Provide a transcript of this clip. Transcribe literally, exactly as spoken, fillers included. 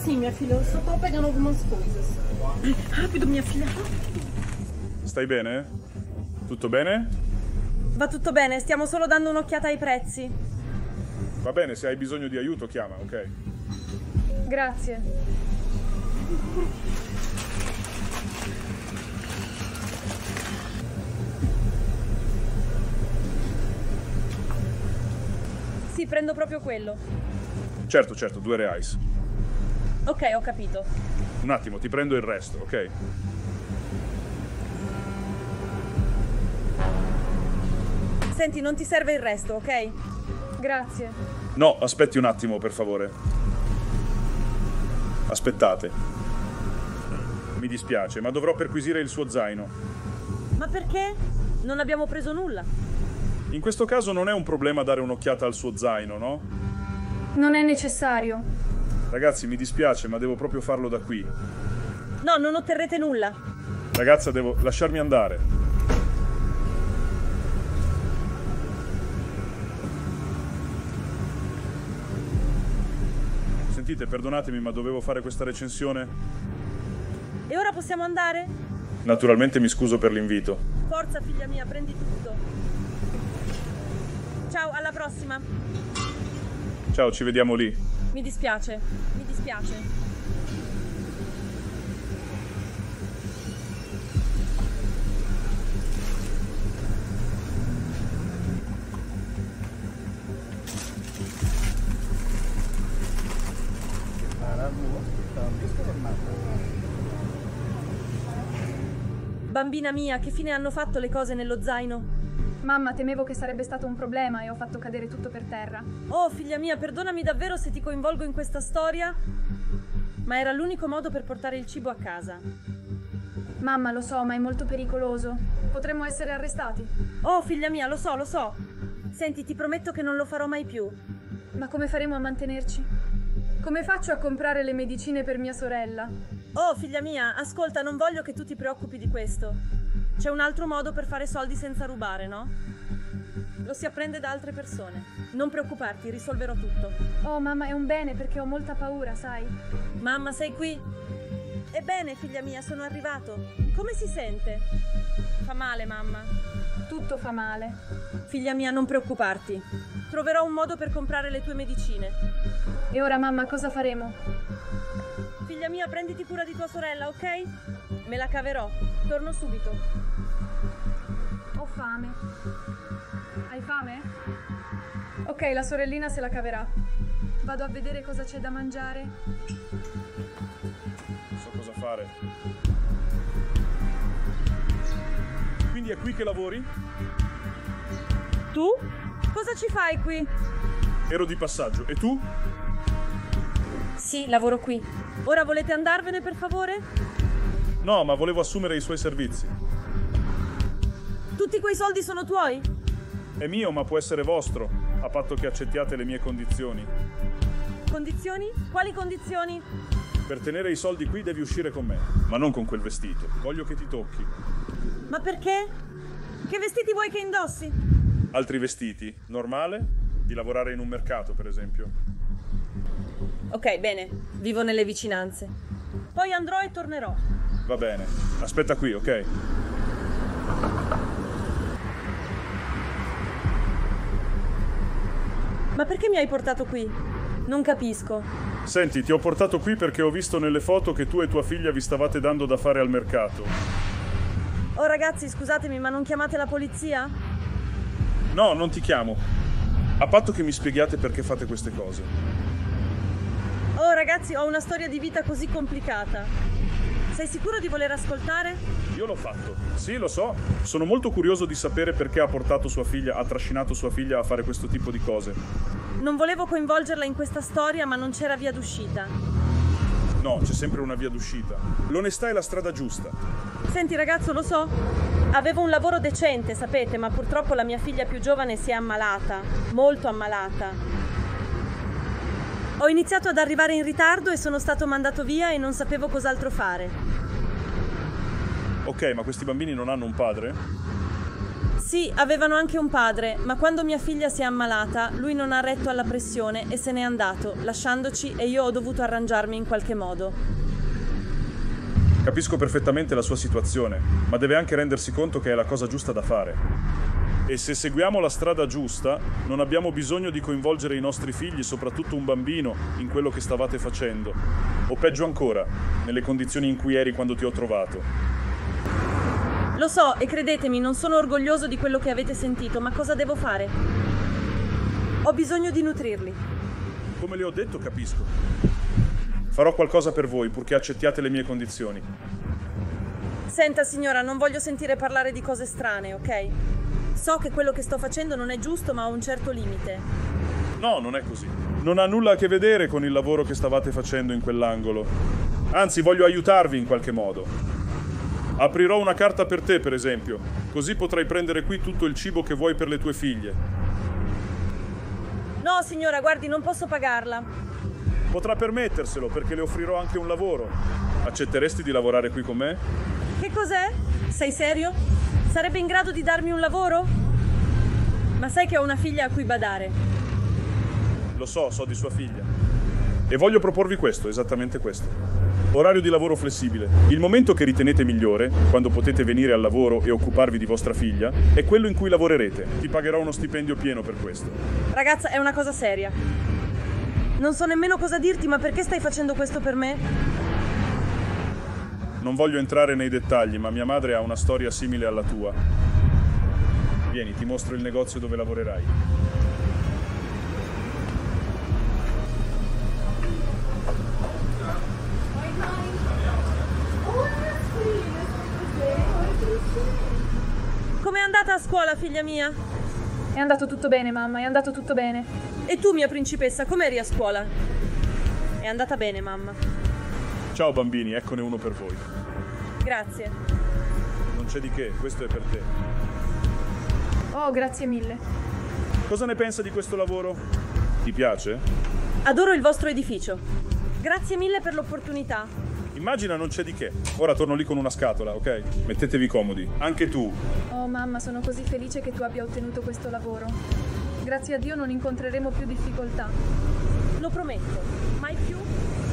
Sim, minha filha, eu só tô pegando algumas coisas. Ai, rápido, minha filha, rápido. Stai bene? Tutto bene? Va tutto bene, stiamo solo dando un'occhiata ai prezzi. Va bene, se hai bisogno di aiuto chiama, ok? Grazie. Sì, prendo proprio quello. Certo, certo, due reais. Ok, ho capito. Un attimo, ti prendo il resto, ok? Senti, non ti serve il resto, ok? Grazie. No, aspetti un attimo, per favore. Aspettate. Mi dispiace, ma dovrò perquisire il suo zaino. Ma perché? Non abbiamo preso nulla. In questo caso non è un problema dare un'occhiata al suo zaino, no? Non è necessario. Ragazzi, mi dispiace, ma devo proprio farlo da qui. No, non otterrete nulla. Ragazza, devo lasciarmi andare. Sentite, perdonatemi, ma dovevo fare questa recensione. E ora possiamo andare? Naturalmente mi scuso per l'invito. Forza, figlia mia, prendi tutto. Ciao, alla prossima. Ciao, ci vediamo lì. Mi dispiace, mi dispiace. Bambina mia, che fine hanno fatto le cose nello zaino? Mamma, temevo che sarebbe stato un problema e ho fatto cadere tutto per terra. Oh, figlia mia, perdonami davvero se ti coinvolgo in questa storia, ma era l'unico modo per portare il cibo a casa. Mamma, lo so, ma è molto pericoloso. Potremmo essere arrestati. Oh, figlia mia, lo so, lo so. Senti, ti prometto che non lo farò mai più. Ma come faremo a mantenerci? Come faccio a comprare le medicine per mia sorella? Oh, figlia mia, ascolta, non voglio che tu ti preoccupi di questo. C'è un altro modo per fare soldi senza rubare, no? Lo si apprende da altre persone. Non preoccuparti, risolverò tutto. Oh, mamma, è un bene perché ho molta paura, sai? Mamma, sei qui? Ebbene, figlia mia, sono arrivato. Come si sente? Fa male, mamma? Tutto fa male. Figlia mia, non preoccuparti. Troverò un modo per comprare le tue medicine. E ora, mamma, cosa faremo? Figlia mia, prenditi cura di tua sorella, ok? Me la caverò. Torno subito. Ho fame. Hai fame? Ok, la sorellina se la caverà. Vado a vedere cosa c'è da mangiare. Non so cosa fare. Quindi è qui che lavori? Tu? Cosa ci fai qui? Ero di passaggio. E tu? Sì, lavoro qui. Ora volete andarvene, per favore? No, ma volevo assumere i suoi servizi. Tutti quei soldi sono tuoi? È mio, ma può essere vostro, a patto che accettiate le mie condizioni. Condizioni? Quali condizioni? Per tenere i soldi qui devi uscire con me, ma non con quel vestito. Voglio che ti tocchi. Ma perché? Che vestiti vuoi che indossi? Altri vestiti? Normale? Di lavorare in un mercato, per esempio. Ok, bene. Vivo nelle vicinanze. Poi andrò e tornerò. Va bene. Aspetta qui, ok? Ma perché mi hai portato qui? Non capisco. Senti, ti ho portato qui perché ho visto nelle foto che tu e tua figlia vi stavate dando da fare al mercato. Oh ragazzi, scusatemi, ma non chiamate la polizia? No, non ti chiamo. A patto che mi spieghiate perché fate queste cose. Oh ragazzi, ho una storia di vita così complicata. Sei sicuro di voler ascoltare? Io l'ho fatto. Sì, lo so. Sono molto curioso di sapere perché ha portato sua figlia, ha trascinato sua figlia a fare questo tipo di cose. Non volevo coinvolgerla in questa storia, ma non c'era via d'uscita. No, c'è sempre una via d'uscita. L'onestà è la strada giusta. Senti ragazzo, lo so. Avevo un lavoro decente, sapete, ma purtroppo la mia figlia più giovane si è ammalata. Molto ammalata. Ho iniziato ad arrivare in ritardo e sono stato mandato via e non sapevo cos'altro fare. Ok, ma questi bambini non hanno un padre? Sì, avevano anche un padre, ma quando mia figlia si è ammalata, lui non ha retto alla pressione e se n'è andato, lasciandoci e io ho dovuto arrangiarmi in qualche modo. Capisco perfettamente la sua situazione, ma deve anche rendersi conto che è la cosa giusta da fare. E se seguiamo la strada giusta, non abbiamo bisogno di coinvolgere i nostri figli, soprattutto un bambino, in quello che stavate facendo. O peggio ancora, nelle condizioni in cui eri quando ti ho trovato. Lo so, e credetemi, non sono orgoglioso di quello che avete sentito, ma cosa devo fare? Ho bisogno di nutrirli. Come le ho detto, capisco. Farò qualcosa per voi, purché accettiate le mie condizioni. Senta, signora, non voglio sentire parlare di cose strane, ok? So che quello che sto facendo non è giusto, ma ha un certo limite. No, non è così. Non ha nulla a che vedere con il lavoro che stavate facendo in quell'angolo. Anzi, voglio aiutarvi in qualche modo. Aprirò una carta per te, per esempio, così potrai prendere qui tutto il cibo che vuoi per le tue figlie. No, signora, guardi, non posso pagarla. Potrà permetterselo, perché le offrirò anche un lavoro. Accetteresti di lavorare qui con me? Che cos'è? Sei serio? Sarebbe in grado di darmi un lavoro? Ma sai che ho una figlia a cui badare. Lo so, so di sua figlia. E voglio proporvi questo, esattamente questo. Orario di lavoro flessibile. Il momento che ritenete migliore, quando potete venire al lavoro e occuparvi di vostra figlia, è quello in cui lavorerete. Ti pagherò uno stipendio pieno per questo. Ragazza, è una cosa seria. Non so nemmeno cosa dirti, ma perché stai facendo questo per me? Non voglio entrare nei dettagli, ma mia madre ha una storia simile alla tua. Vieni, ti mostro il negozio dove lavorerai. Com'è andata a scuola, figlia mia? È andato tutto bene, mamma, è andato tutto bene. E tu, mia principessa, com'eri a scuola? È andata bene, mamma. Ciao bambini, eccone uno per voi. Grazie. Non c'è di che, questo è per te. Oh, grazie mille. Cosa ne pensa di questo lavoro? Ti piace? Adoro il vostro edificio. Grazie mille per l'opportunità. Immagina, non c'è di che. Ora torno lì con una scatola, ok? Mettetevi comodi. Anche tu. Oh, mamma, sono così felice che tu abbia ottenuto questo lavoro. Grazie a Dio non incontreremo più difficoltà. Lo prometto. Mai più